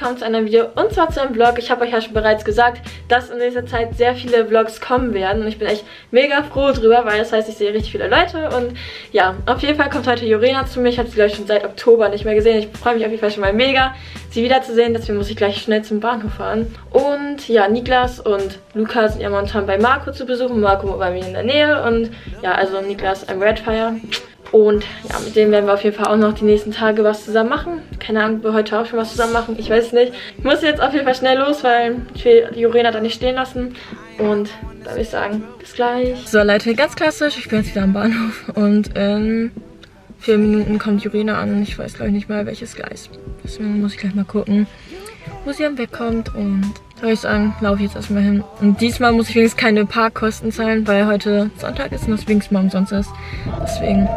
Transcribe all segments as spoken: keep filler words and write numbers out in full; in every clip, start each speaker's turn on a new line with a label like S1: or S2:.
S1: willkommen zu einem Video und zwar zu einem Vlog. Ich habe euch ja schon bereits gesagt, dass in nächster Zeit sehr viele Vlogs kommen werden und ich bin echt mega froh drüber, weil das heißt, ich sehe richtig viele Leute und ja, auf jeden Fall kommt heute Jorena zu mir. Ich habe sie gleich schon seit Oktober nicht mehr gesehen. Ich freue mich auf jeden Fall schon mal mega, sie wiederzusehen. Deswegen muss ich gleich schnell zum Bahnhof fahren. Und ja, Niklas und Luca sind ja momentan bei Marco zu besuchen. Marco bei mir in der Nähe und ja, also Niklas am Redfire. Und ja, mit denen werden wir auf jeden Fall auch noch die nächsten Tage was zusammen machen. Keine Ahnung, ob wir heute auch schon was zusammen machen. Ich weiß es nicht. Ich muss jetzt auf jeden Fall schnell los, weil ich will die Jorena da nicht stehen lassen. Und dann würde ich sagen, bis gleich. So Leute, ganz klassisch. Ich bin jetzt wieder am Bahnhof. Und in vier Minuten kommt Jorena an. Ich weiß glaube ich nicht mal, welches Gleis. Deswegen muss ich gleich mal gucken, wo sie am Weg kommt. Und da würde ich sagen, laufe ich jetzt erstmal hin. Und diesmal muss ich wenigstens keine Parkkosten zahlen, weil heute Sonntag ist und das wenigstens mal umsonst ist. Deswegen...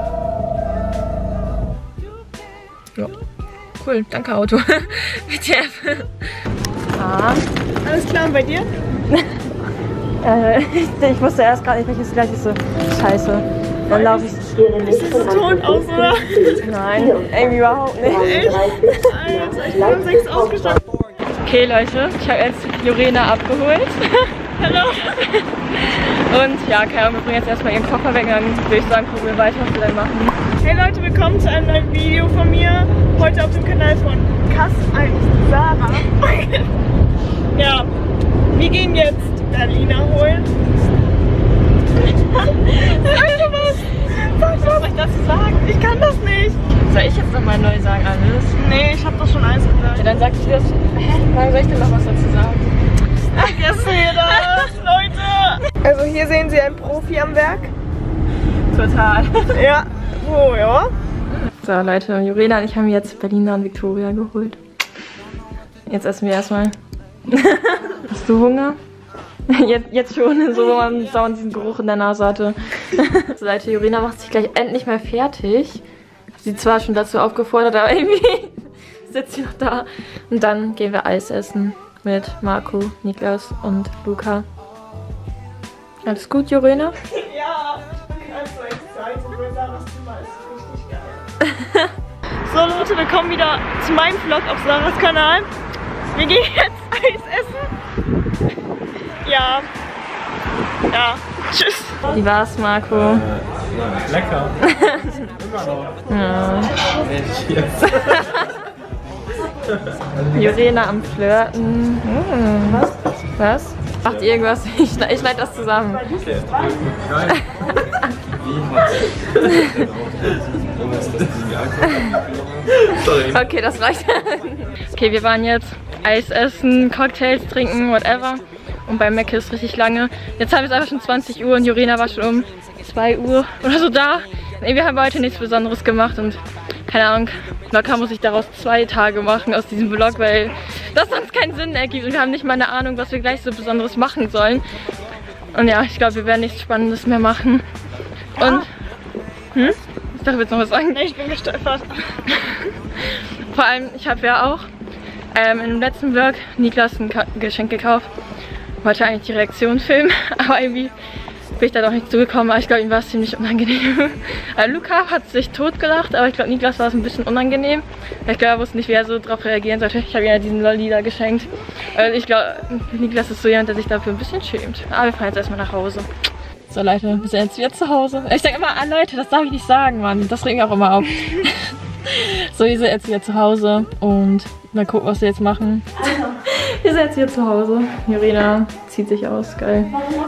S1: Ja, cool, danke Auto. W T F. Ah.
S2: Alles klar, und bei dir?
S1: äh, ich, ich wusste erst gerade nicht, welches gleich ist. So scheiße. Dann laufe ich.
S2: Ist das tot aus, oder?
S1: Nein, irgendwie überhaupt nicht.
S2: Echt? Alter, ich bin um sechs aufgestanden.
S1: Okay Leute, ich habe jetzt Jorena abgeholt.
S2: Hallo.
S1: Und ja, keine Ahnung, wir bringen jetzt erstmal ihren Koffer weg und dann würde ich sagen, gucken wir weiter, was wir dann machen.
S2: Hey Leute, willkommen zu einem neuen Video von mir. Heute auf dem Kanal von Kass eins Sarah. Ja, wir gehen jetzt Berliner holen. Sag doch was! Sag was soll ich dazu sagen? Ich kann das nicht.
S1: Soll ich jetzt nochmal neu sagen alles?
S2: Nee, ich hab doch schon alles gesagt.
S1: Ja, dann sag ich das. Hä? Wann soll ich denn noch was dazu sagen?
S2: Vergessen wir das, Leute! Also hier sehen Sie einen Profi am Werk.
S1: Total.
S2: Ja. Oh ja.
S1: So Leute, Jorena und ich haben jetzt Berliner und Victoria geholt. Jetzt essen wir erstmal. Hast du Hunger? Jetzt, jetzt schon, so wo man dauernd diesen Geruch in der Nase hatte. So Leute, Jorena macht sich gleich endlich mal fertig. Sie zwar schon dazu aufgefordert, aber irgendwie sitzt sie noch da. Und dann gehen wir Eis essen mit Marco, Niklas und Luca. Alles gut, Jorena?
S2: Ja, ich bin ganz so excited, weil Sarahs Zimmer ist richtig geil. So Leute, willkommen wieder zu meinem Vlog auf Sarahs Kanal. Wir gehen jetzt Eis essen. Ja. Ja. Tschüss.
S1: Wie war's, Marco?
S3: Äh, ja, lecker. Immer noch.
S1: Ja.
S3: Yes.
S1: Jorena am Flirten. Hm. Was? Was? Macht ihr irgendwas? Ich, ich schneide das zusammen.
S3: Okay. Geil. Sorry.
S1: Okay, das reicht. Okay, wir waren jetzt Eis essen, Cocktails trinken, whatever. Und bei Mac ist richtig lange. Jetzt haben wir es einfach schon zwanzig Uhr und Jorena war schon um zwei Uhr oder so da. Nee, wir haben heute nichts Besonderes gemacht und keine Ahnung, locker muss ich daraus zwei Tage machen aus diesem Vlog, weil das sonst keinen Sinn ergibt und wir haben nicht mal eine Ahnung, was wir gleich so Besonderes machen sollen. Und ja, ich glaube, wir werden nichts Spannendes mehr machen. Und, hm? Ich dachte, du willst noch was sagen?
S2: Nee, ich bin gestolpert.
S1: Vor allem, ich habe ja auch ähm, im letzten Vlog Niklas ein Ka Geschenk gekauft. Wollte eigentlich die Reaktion filmen, aber irgendwie bin ich da doch nicht zugekommen, aber ich glaube, ihm war es ziemlich unangenehm. äh, Luca hat sich totgelacht, aber ich glaube, Niklas war es ein bisschen unangenehm. Ich glaube, er wusste nicht, wie er so drauf reagieren sollte. Ich habe ihm ja diesen Lolli da geschenkt. Also ich glaube, Niklas ist so jemand, der sich dafür ein bisschen schämt. Aber wir fahren jetzt erstmal nach Hause. So Leute, wir sind jetzt wieder zu Hause. Ich sage immer, ah Leute, das darf ich nicht sagen, Mann. Das regt mich auch immer auf. So, wir sind jetzt wieder zu Hause und mal gucken, was wir jetzt machen. Wir sind jetzt hier zu Hause. Jorena zieht sich aus, geil.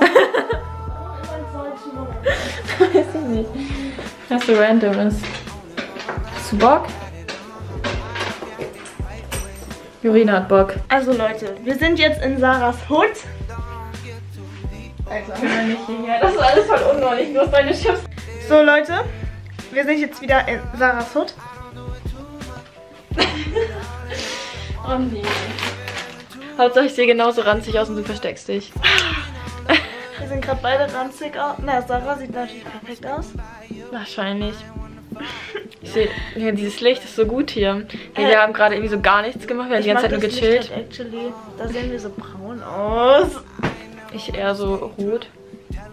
S1: Weiß ich nicht. Was so random ist. Hast du Bock? Jorena hat Bock.
S2: Also Leute, wir sind jetzt in Sarahs Hut.
S1: Alter, wir nicht hierher. Das ist alles voll unordentlich, nur deine Chips.
S2: So Leute, wir sind jetzt wieder in Sarahs Hut.
S1: Oh nee. Hauptsache ich sehe genauso ranzig aus und du versteckst dich.
S2: Wir sind gerade beide ranzig aus. Na, Sarah sieht natürlich perfekt aus.
S1: Wahrscheinlich. Ich sehe, ja, dieses Licht ist so gut hier. Ja, wir haben gerade irgendwie so gar nichts gemacht, wir haben die ganze Zeit nur gechillt.
S2: Halt actually. Da sehen wir so braun aus.
S1: Ich eher so rot.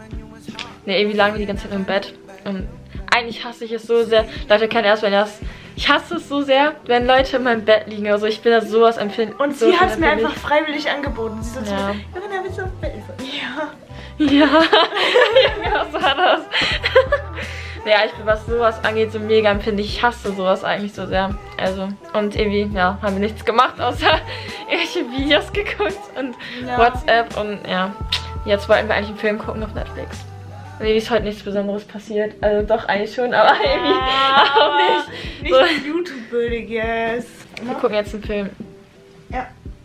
S1: Ne, irgendwie lagen wir die ganze Zeit im Bett. Und eigentlich hasse ich es so sehr. Leute, kennt erst, wenn das Ich hasse es so sehr, wenn Leute in meinem Bett liegen. Also ich bin da sowas empfinden.
S2: Und
S1: so
S2: sie hat es mir
S1: empfindlich.
S2: einfach freiwillig angeboten. Sie so
S1: Ja.
S2: zu mir, Johanna, willst du auf dem Bett? Ich so, ja.
S1: Ja, ja, so war das. Ja, ich bin, was sowas angeht, so mega empfindlich. Ich hasse sowas eigentlich so sehr. Also, und irgendwie, ja, haben wir nichts gemacht, außer irgendwelche Videos geguckt und
S2: Ja.
S1: WhatsApp und ja. Jetzt wollten wir eigentlich einen Film gucken auf Netflix. Und irgendwie ist heute nichts Besonderes passiert. Also doch eigentlich schon, aber irgendwie auch nicht.
S2: Nicht
S1: So.
S2: so. YouTube-Bildiges.
S1: Wir gucken jetzt einen Film.
S2: Ja.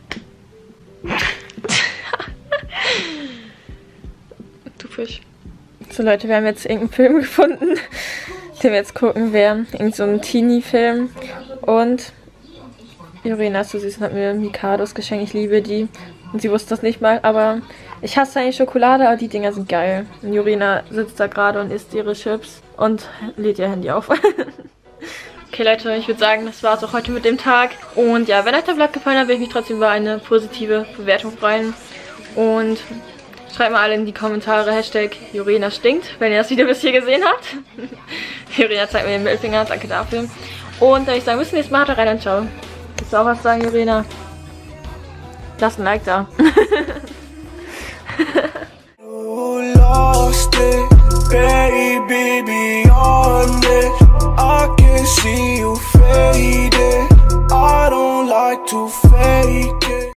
S1: Du Fisch. So Leute, wir haben jetzt irgendeinen Film gefunden, den wir jetzt gucken werden. Irgend so ein Teenie-Film. Und Jorena ist so süß und hat mir Mikados geschenkt. Ich liebe die. Und sie wusste das nicht mal, aber ich hasse eigentlich Schokolade, aber die Dinger sind geil. Und Jorena sitzt da gerade und isst ihre Chips und lädt ihr Handy auf. Okay Leute, ich würde sagen, das war es auch heute mit dem Tag. Und ja, wenn euch der Vlog gefallen hat, würde ich mich trotzdem über eine positive Bewertung freuen. Und schreibt mal alle in die Kommentare Hashtag Jorena stinkt, wenn ihr das Video bis hier gesehen habt. Jorena zeigt mir den Mittelfinger, danke dafür. Und dann würde ich sagen, bis zum nächsten Mal, haut rein und ciao. Willst du auch was sagen, Jorena? Lass ein Like da.
S4: You lost it, baby, beyond it. I can see you faded. I don't like to fake